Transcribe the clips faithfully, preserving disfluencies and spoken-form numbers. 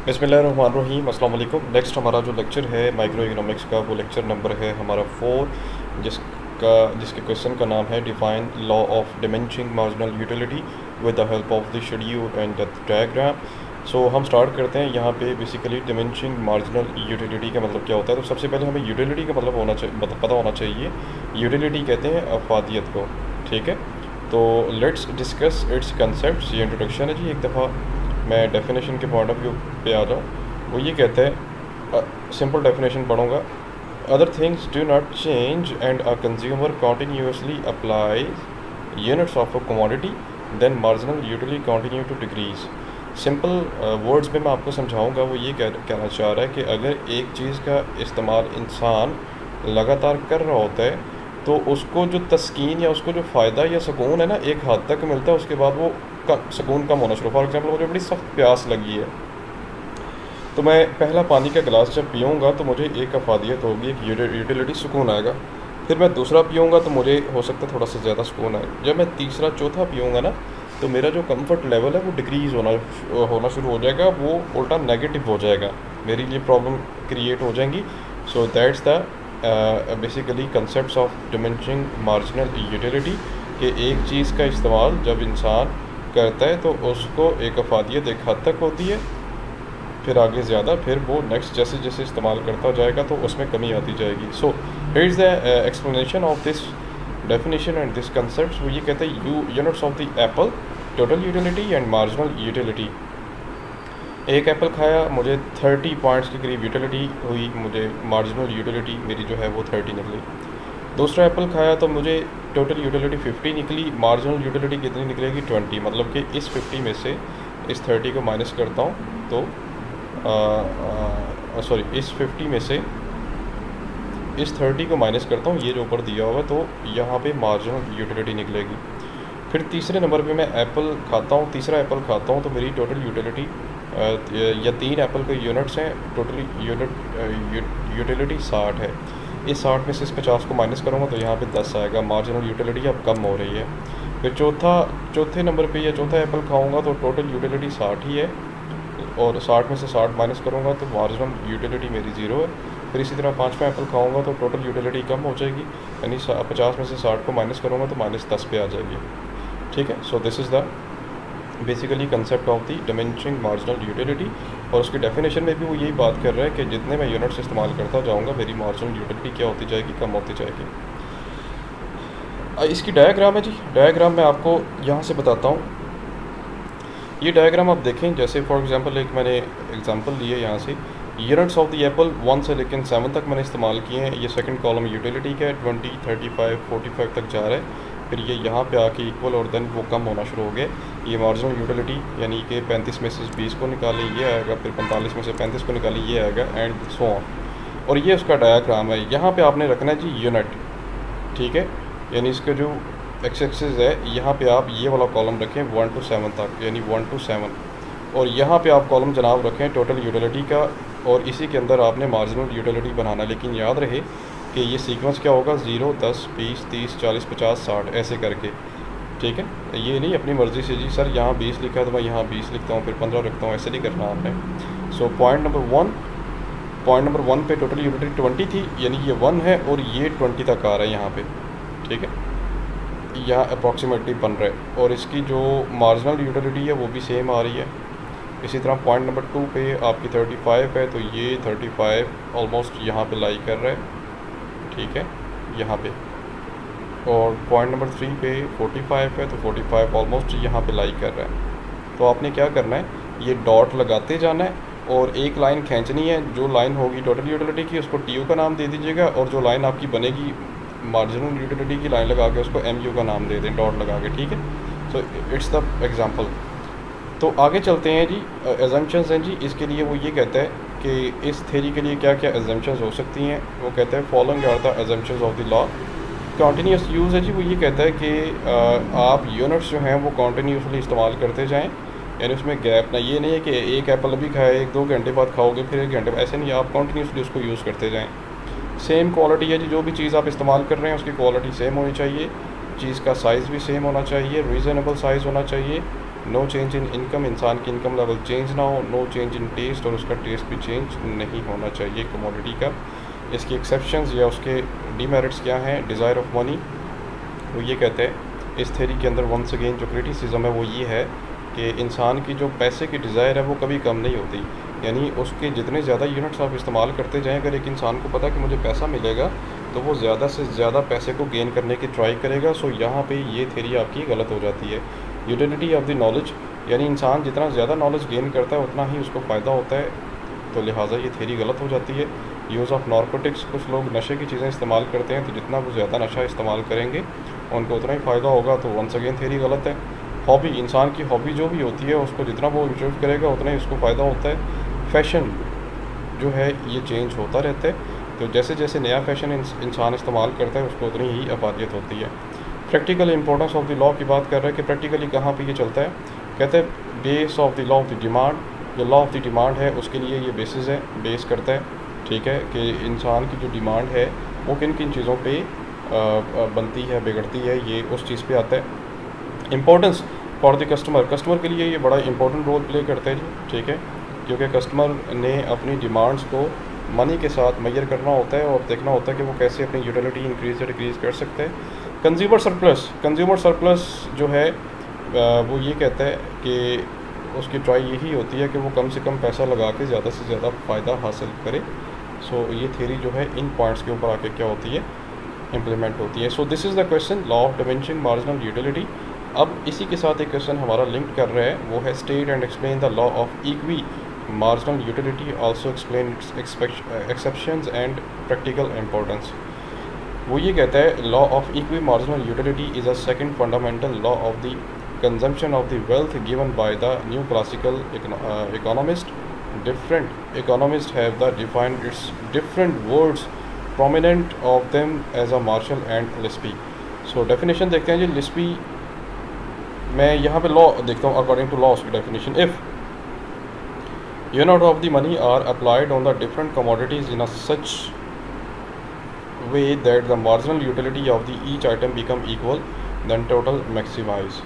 बिस्मिल्लाहिर्रहमानिर्रहीम अस्सलाम वालेकुम। नेक्स्ट हमारा जो लेक्चर है माइक्रो इकोनॉमिक्स का, वो लेक्चर नंबर है हमारा फोर, जिसका जिसके क्वेश्चन का नाम है define law of diminishing marginal utility with the help of the schedule and the diagram. So हम स्टार्ट करते हैं यहाँ पे। बेसिकली डिमिनिशिंग मार्जिनल यूटिलिटी का मतलब क्या होता है, तो सबसे पहले हमें यूटिलिटी का मतलब होना चाहिए, मतलब पता होना चाहिए। यूटिलिटी कहते हैं अफादियत को, ठीक है। तो लेट्स डिस्कस इट्स कंसेप्ट। ये इंट्रोडक्शन है जी। एक दफ़ा मैं डेफिनेशन के पॉइंट ऑफ व्यू पे आ जाऊँ, वो ये कहते हैं, सिंपल डेफिनेशन पढ़ूँगा। Other things do not change and a consumer continuously apply units of a commodity then marginal utility continue to decrease. Simple words में मैं आपको समझाऊंगा। वो ये कह, कहना चाह रहा है कि अगर एक चीज़ का इस्तेमाल इंसान लगातार कर रहा होता है तो उसको जो तस्कीन या उसको जो फ़ायदा या सुकून है ना, एक हद तक मिलता है। उसके बाद वो सुकून कम होना शुरू। फॉर एग्जांपल, मुझे बड़ी सख्त प्यास लगी है, तो मैं पहला पानी का गिलास जब पीऊँगा तो मुझे एक अफादियत होगी, एक यूटिलिटी, सुकून आएगा। फिर मैं दूसरा पीऊँगा तो मुझे हो सकता है थोड़ा सा ज़्यादा सुकून आए। जब मैं तीसरा चौथा पीऊँगा ना, तो मेरा जो कंफर्ट लेवल है वो डिक्रीज़ होना होना शुरू हो जाएगा, वो उल्टा नेगेटिव हो जाएगा, मेरे लिए प्रॉब्लम क्रिएट हो जाएंगी। So that's the basically concept of diminishing marginal utility, कि एक चीज़ का इस्तेमाल जब इंसान करता है तो उसको एक अफादियत एक हद तक होती है, फिर आगे ज़्यादा, फिर वो नेक्स्ट जैसे जैसे इस्तेमाल करता जाएगा तो उसमें कमी आती जाएगी। So here is the explanation of this definition and this concept. वो ये कहते हैं you units of the apple, total utility and marginal utility. एक एप्पल खाया, मुझे थर्टी पॉइंट्स के करीब यूटिलिटी हुई, मुझे मार्जिनल यूटिलिटी मेरी जो है वो थर्टी निकली। दूसरा एप्पल खाया तो मुझे टोटल यूटिलिटी फिफ्टी निकली, मार्जिनल यूटिलिटी कितनी निकलेगी, ट्वेंटी। मतलब कि इस फिफ्टी में से इस थर्टी को माइनस करता हूँ तो सॉरी इस फिफ्टी में से इस थर्टी को माइनस करता हूँ, ये जो ऊपर दिया हुआ, तो यहाँ पे मार्जिनल यूटिलिटी निकलेगी। फिर तीसरे नंबर पे मैं एप्पल खाता हूँ, तीसरा एप्पल खाता हूँ तो मेरी टोटल यूटिलिटी, या तीन एप्पल के यूनिट्स हैं, टोटली यूनिट यूटिलिटी साठ है। इस साठ में से इस पचास को माइनस करूँगा तो यहाँ पे दस आएगा, मार्जिनल यूटिलिटी अब कम हो रही है। फिर चौथा चौथे नंबर पे या चौथा एप्पल खाऊंगा तो टोटल यूटिलिटी साठ ही है, और साठ में से साठ माइनस करूँगा तो मार्जिनल यूटिलिटी मेरी ज़ीरो है। फिर इसी तरह पाँचवा एप्पल खाऊंगा तो टोटल यूटिलिटी कम हो जाएगी, यानी पचास में से साठ को माइनस करूँगा तो माइनस दस पे आ जाएगी, ठीक है। So this is the basically concept of the diminishing marginal utility. और उसकी डेफिनेशन में भी वो यही बात कर रहा है कि जितने मैं यूनिट्स इस्तेमाल करता जाऊंगा मेरी मार्जिनल यूटिलिटी क्या होती जाएगी, कम होती जाएगी। इसकी डायग्राम है जी। डायग्राम मैं आपको यहाँ से बताता हूँ। ये डायग्राम आप देखें, जैसे फॉर एग्जांपल एक मैंने एग्जांपल लिए यहाँ से, units of the apple one से लेकिन सेवन तक मैंने इस्तेमाल किए हैं। ये सेकंड कॉलम यूटिलिटी का है, twenty, thirty five, forty five तक जा रहा है। फिर ये यहाँ पे आके इक्वल और देन वो कम होना शुरू हो गए। ये मार्जिनल यूटिलिटी यानी कि पैंतीस में से बीस को निकालें, ये आएगा, फिर पैंतालीस में से पैंतीस को निकालें, ये आएगा, एंड सो ऑन। और ये उसका डायग्राम है। यहाँ पे आपने रखना है जी यूनिट, ठीक है। यानी इसका जो एक्स एक्सिस है, यहाँ पे आप ये वाला कॉलम रखें वन टू सेवन तक, यानी वन टू सेवन। और यहाँ पे आप कॉलम जनाब रखें टोटल यूटिलिटी का, और इसी के अंदर आपने मार्जिनल यूटिलिटी बनाना। लेकिन याद रहे कि ये सीक्वेंस क्या होगा, ज़ीरो, दस, बीस, तीस, चालीस, पचास, साठ, ऐसे करके, ठीक है। ये नहीं अपनी मर्ज़ी से जी सर यहाँ बीस लिखा है तो मैं यहाँ बीस लिखता हूँ, फिर पंद्रह रखता हूँ, ऐसे नहीं करना आपने। So point number one point number one पे टोटल यूटिलिटी ट्वेंटी थी, यानी ये वन है और ये ट्वेंटी तक आ रहा है यहाँ पे, ठीक है। यहाँ अप्रॉक्सीमेटली बन रहा है, और इसकी जो मार्जिनल यूटिलिटी है वो भी सेम आ रही है। इसी तरह पॉइंट नंबर टू पे आपकी थर्टी फाइव है, तो ये थर्टी फाइव ऑलमोस्ट यहाँ पे लाई कर रहा है, ठीक है, यहाँ पे। और पॉइंट नंबर थ्री पे फोर्टी फाइव है, तो फोर्टी फाइव ऑलमोस्ट यहाँ पे लाई कर रहा है। तो आपने क्या करना है, ये डॉट लगाते जाना है और एक लाइन खींचनी है। जो लाइन होगी टोटल यूटिलिटी की उसको टी यू का नाम दे दीजिएगा, और जो लाइन आपकी बनेगी मार्जिनल यूटिलिटी की लाइन लगा के उसको एम यू का नाम दे दें, डॉट लगा के, ठीक है। So it's the example. तो आगे चलते हैं जी। एजम्पशंस हैं जी। इसके लिए वो ये कहता है कि इस थ्योरी के लिए क्या क्या एजम्पशंस हो सकती हैं। वो कहता है following are the assumptions of the law. Continuous use है जी। वो ये कहता है कि आप यूनिट्स जो हैं वो कॉन्टीन्यूसली इस्तेमाल करते जाएं, यानी उसमें गैप ना। ये नहीं है कि एक एप्पल अभी खाए, एक दो घंटे बाद खाओगे, फिर एक घंटे, ऐसे नहीं, आप कॉन्टीन्यूसली उसको यूज़ करते जाएँ। सेम क्वालिटी है जी। जो भी चीज़ आप इस्तेमाल कर रहे हैं उसकी क्वालिटी सेम होनी चाहिए, चीज़ का साइज़ भी सेम होना चाहिए, रीज़नेबल साइज़ होना चाहिए, नो चेंज इन इनकम, इंसान की इनकम लेवल चेंज ना हो, नो चेंज इन टेस्ट, और उसका टेस्ट भी चेंज नहीं होना चाहिए कमोडिटी का। इसकी एक्सेप्शंस या उसके डीमेरिट्स क्या हैं? डिज़ायर ऑफ मनी, वो ये कहते हैं इस थ्योरी के अंदर वंस अगेन जो क्रिटिसिज्म है वो ये है कि इंसान की जो पैसे की डिज़ायर है वो कभी कम नहीं होती, यानी उसके जितने ज़्यादा यूनिट्स आप इस्तेमाल करते जाएं, अगर एक इंसान को पता कि मुझे पैसा मिलेगा तो वो ज़्यादा से ज़्यादा पैसे को गेन करने की ट्राई करेगा। सो यहाँ पे ये थ्योरी आपकी गलत हो जाती है। यूटिलिटी ऑफ द नॉलेज, यानी इंसान जितना ज़्यादा नॉलेज गेन करता है उतना ही उसको फ़ायदा होता है, तो लिहाजा ये थ्योरी गलत हो जाती है। यूज़ ऑफ नारकोटिक्स, कुछ लोग नशे की चीज़ें इस्तेमाल करते हैं, तो जितना वो ज़्यादा नशा इस्तेमाल करेंगे उनको उतना ही फ़ायदा होगा, तो वंस अगेन थ्योरी गलत है। हॉबी, इंसान की हॉबी जो भी होती है उसको जितना वो इंप्रूव करेगा उतना ही उसको फ़ायदा होता है। फैशन जो है ये चेंज होता रहता है, तो जैसे जैसे नया फैशन इंसान इस्तेमाल करता है उसको उतनी ही अफादियत होती है। Practical importance of the law की बात कर रहा है कि प्रैक्टिकली कहाँ पे ये चलता है। कहते हैं base of the law of the demand, जो लॉ ऑफ द डिमांड है उसके लिए ये बेसिस है, बेस करता है, ठीक है, कि इंसान की जो डिमांड है वो किन किन चीज़ों पे बनती है, बिगड़ती है, ये उस चीज़ पे आता है। Importance for the customer, customer के लिए ये बड़ा इंपॉर्टेंट रोल प्ले करता है जी, ठीक है, क्योंकि कस्टमर ने अपनी डिमांड्स को मनी के साथ मेजर करना होता है और देखना होता है कि वो कैसे अपनी यूटिलिटी इंक्रीज या डिक्रीज़ कर सकते हैं। कंज्यूमर सरप्लस, कंज्यूमर सरप्लस जो है वो ये कहता है कि उसकी ट्राई यही होती है कि वो कम से कम पैसा लगा के ज़्यादा से ज़्यादा फ़ायदा हासिल करे। सो so, ये थ्योरी जो है इन पॉइंट्स के ऊपर आके क्या होती है, इम्प्लीमेंट होती है। So this is the question, law of diminishing marginal utility. अब इसी के साथ एक क्वेश्चन हमारा लिंक कर रहा है, वो है state and explain the law of equi marginal utility, also explain its exceptions and practical importance. वो ये कहता है law of equi marginal utility is a second fundamental law of the consumption of the wealth given by the new classical economist. Different economists have the defined its different words, prominent of them as a Marshall and Lispy. So definition देखते हैं जी। Lispy मैं यहाँ पे law देखता हूँ, according to law उसकी definition, if unit of the money are applied on the different commodities in a such way that the marginal utility of the each item become equal, then total maximize।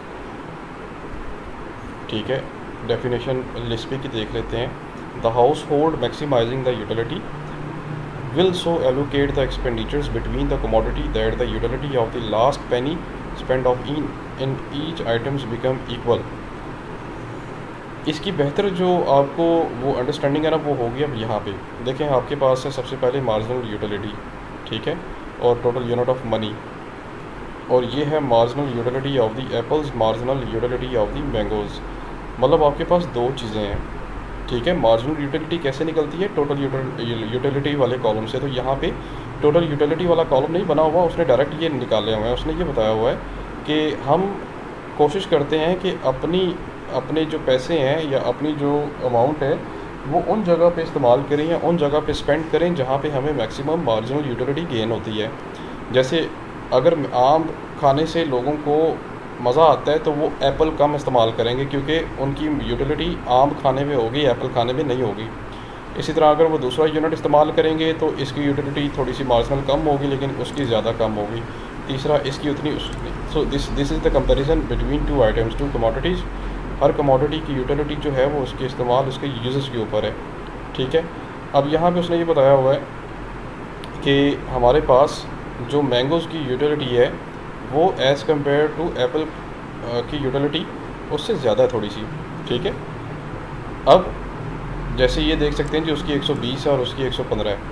ठीक है, definition Lispy की देख लेते हैं। The household maximizing the utility will so allocate the expenditures between the commodity that the utility of the last penny spent of in in each items become equal। इसकी बेहतर जो आपको वो अंडरस्टैंडिंग है ना वो होगी। अब यहाँ पे देखें, आपके पास है सबसे पहले मार्जिनल यूटिलिटी, ठीक है, और टोटल यूनिट ऑफ मनी, और ये है marginal utility of the apples, marginal utility of the mangoes. मतलब आपके पास दो चीज़ें हैं, ठीक है। मार्जिनल यूटिलिटी कैसे निकलती है? टोटल यूटिलिटी वाले कॉलम से। तो यहाँ पे टोटल यूटिलिटी वाला कॉलम नहीं बना हुआ, उसने डायरेक्ट ये निकाले हुए हैं। उसने ये बताया हुआ है कि हम कोशिश करते हैं कि अपनी अपने जो पैसे हैं या अपनी जो अमाउंट है वो उन जगह पे इस्तेमाल करें या उन जगह पे स्पेंड करें जहाँ पे हमें मैक्सिमम मार्जिनल यूटिलिटी गेन होती है। जैसे अगर आम खाने से लोगों को मज़ा आता है तो वो एप्पल कम इस्तेमाल करेंगे क्योंकि उनकी यूटिलिटी आम खाने में होगी, एप्पल खाने में नहीं होगी। इसी तरह अगर वो दूसरा यूनिट इस्तेमाल करेंगे तो इसकी यूटिलिटी थोड़ी सी मार्जिनल कम होगी लेकिन उसकी ज़्यादा कम होगी। तीसरा इसकी उतनी। So this this is the comparison between two items, two commodities. हर कमोडिटी की यूटिलिटी जो है वो उसके इस्तेमाल, उसके यूजेस के ऊपर है, ठीक है। अब यहाँ पे उसने ये बताया हुआ है कि हमारे पास जो मैंगोज़ की यूटिलिटी है वो एज़ कम्पेयर टू एप्पल की यूटिलिटी उससे ज़्यादा थोड़ी सी, ठीक है। अब जैसे ये देख सकते हैं जी उसकी एक सौ बीस है और उसकी एक सौ पंद्रह है।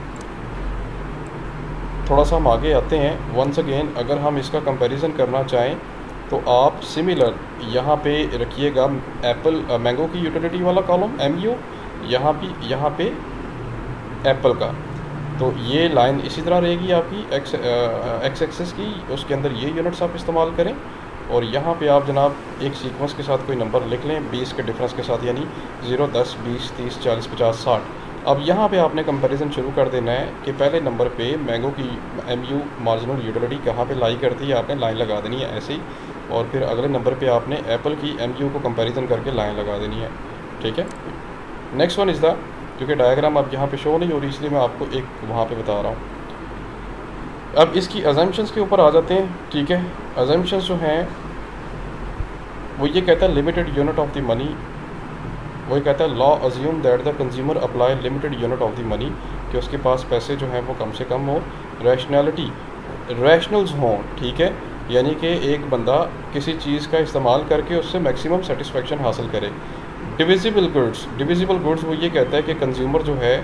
थोड़ा सा हम आगे आते हैं। वंस अगेन अगर हम इसका कंपैरिजन करना चाहें तो आप सिमिलर यहाँ पे रखिएगा एप्पल मैंगो की यूटिलिटी वाला कॉलम एम यू, यहाँ भी यहाँ पे एप्पल का। तो ये लाइन इसी तरह रहेगी आपकी एक्स एक्स एक्सेस की, उसके अंदर ये यूनिट्स आप इस्तेमाल करें और यहाँ पे आप जनाब एक सीक्वेंस के साथ कोई नंबर लिख लें बीस के डिफरेंस के साथ, यानी ज़ीरो, दस, बीस, तीस, चालीस, पचास, साठ। अब यहाँ पे आपने कंपैरिजन शुरू कर देना है कि पहले नंबर पे मैंगो की एम यू मार्जिनल यूटिलिटी कहाँ पे लाई करती है, आपने लाइन लगा देनी है ऐसे ही, और फिर अगले नंबर पे आपने एप्पल की एम यू को कंपैरिजन करके लाइन लगा देनी है, ठीक है। नेक्स्ट वन इज़ द, क्योंकि डायग्राम अब यहाँ पे शो नहीं हो रही इसलिए मैं आपको एक वहाँ पे बता रहा हूँ। अब इसकी अजम्पशंस के ऊपर आ जाते हैं, ठीक है। अजम्पशंस जो हैं वो ये कहता है limited unit of the money, वो ये कहता है law assume that the consumer apply limited unit of the money, कि उसके पास पैसे जो हैं वो कम से कम हो। रैशनैलिटी, रैशनल्स हों, ठीक है, यानी कि एक बंदा किसी चीज़ का इस्तेमाल करके उससे मैक्सिमम सेटिस्फेक्शन हासिल करे। डिविजिबल गुड्स, डिविजिबल गुड्स वो ये कहता है कि कंज्यूमर जो है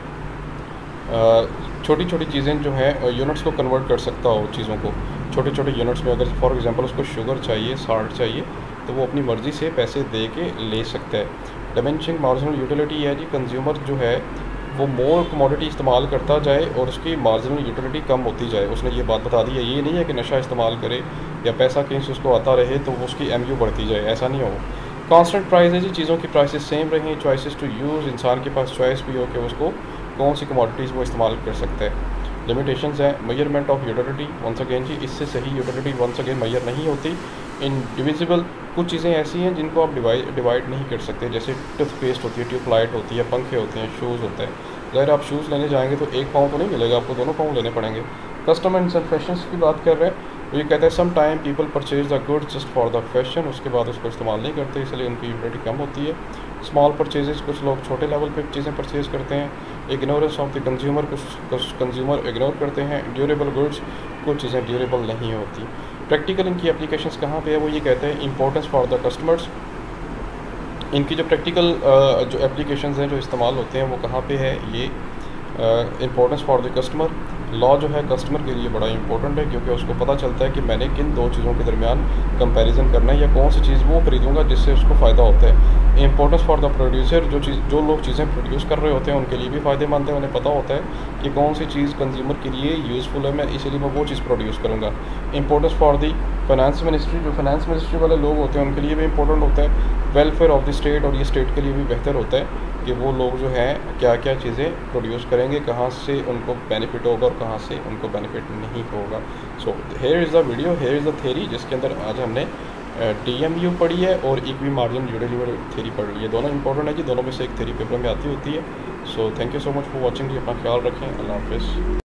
छोटी छोटी चीज़ें जो हैं यूनिट्स को कन्वर्ट कर सकता हो, चीज़ों को छोटे छोटे यूनिट्स में। अगर फॉर एग्जांपल उसको शुगर चाहिए, साल्ट चाहिए, तो वो अपनी मर्ज़ी से पैसे दे के ले सकता है। डिमिनिशिंग मार्जिनल यूटिलिटी है जी, कंज्यूमर जो है वो मोर कमोडिटी इस्तेमाल करता जाए और उसकी मार्जिनल यूटिलिटी कम होती जाए। उसने ये बात बता दी है, ये नहीं है कि नशा इस्तेमाल करे या पैसा कहीं से उसको आता रहे तो वो उसकी एम यू बढ़ती जाए, ऐसा नहीं हो। कांस्टेंट प्राइस है जी, चीज़ों की प्राइसेस सेम रहें। चॉइसेस टू यूज़, इंसान के पास चॉइस भी हो कि उसको कौन सी कमोडिटीज़ वो इस्तेमाल कर सकता है। लिमिटेशंस हैं, measurement of utility, once again जी इससे सही यूटिलिटी वंस अगेन मेजर नहीं होती। इंडिविजुअल कुछ चीज़ें ऐसी हैं जिनको आप डिवाइड डिवाइड नहीं कर सकते, जैसे टूथपेस्ट होती है, ट्यूबलाइट होती है, पंखे होते हैं, शूज़ होते हैं। ज़ाहिर आप शूज़ लेने जाएंगे तो एक पाँव तो नहीं मिलेगा, आपको दोनों पाँव लेने पड़ेंगे। कस्टम एंड फैशंस की बात कर रहे हैं, तो ये कहते हैं some time people purchase the goods just for the fashion, उसके बाद उसको इस्तेमाल नहीं करते, इसलिए उनकी यूटिलिटी कम होती है। स्मॉल परचेजेस, कुछ लोग छोटे लेवल पे चीज़ें परचेज करते हैं। इग्नोरेंस ऑफ द कंज्यूमर, कुछ कंज्यूमर इग्नोर करते हैं। ड्यूरेबल गुड्स, कुछ चीज़ें ड्यूरेबल नहीं होती। प्रैक्टिकल इनकी एप्लीकेशंस कहाँ पे है, वो ये कहते हैं इंपॉर्टेंस फॉर द कस्टमर्स। इनकी जो प्रैक्टिकल जो एप्लीकेशंस हैं जो इस्तेमाल होते हैं वो कहाँ पे है, ये importance for the customer. Law जो है कस्टमर के लिए बड़ा इंपॉर्टेंट है, क्योंकि उसको पता चलता है कि मैंने किन दो चीज़ों के दरमियान कंपैरिजन करना है या कौन सी चीज़ वो खरीदूंगा जिससे उसको फ़ायदा होता है। इंपॉर्टेंस फॉर द प्रोड्यूसर, जो चीज़ जो लोग चीज़ें प्रोड्यूस कर रहे होते हैं उनके लिए भी फ़ायदेमंद है, उन्हें पता होता है कि कौन सी चीज़ कंज्यूमर के लिए यूज़फुल है, मैं इसीलिए मैं वो चीज़ प्रोड्यूस करूँगा। Importance for the finance ministry, जो फाइनेंस मिनिस्ट्री वाले लोग होते हैं उनके लिए भी इंपॉर्टेंट होता है। वेलफेयर ऑफ द स्टेट, और ये स्टेट के लिए भी बेहतर होता है कि वो लोग जो हैं क्या क्या चीज़ें प्रोड्यूस करेंगे, कहाँ से उनको बेनिफिट होगा और कहाँ से उनको बेनिफिट नहीं होगा। So here is the video, here is the theory, जिसके अंदर आज हमने डी एम यू पढ़ी है और इक्वी मार्जिन यूटिलिटी थ्योरी पढ़ ली है। दोनों इंपॉर्टेंट है जी, दोनों में से एक थ्योरी पेपर में आती होती है। So thank you so much for watching जी, अपना ख्याल रखें, अल्लाह हाफिज़।